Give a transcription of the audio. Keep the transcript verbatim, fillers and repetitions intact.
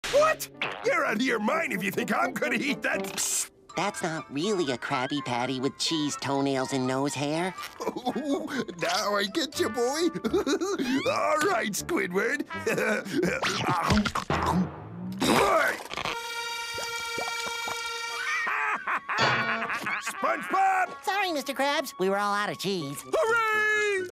What? You're out of your mind if you think I'm gonna eat that. Psst. That's not really a Krabby Patty with cheese, toenails, and nose hair. Oh, now I get you, boy. All right, Squidward. SpongeBob! Sorry, Mister Krabs. We were all out of cheese. Hooray!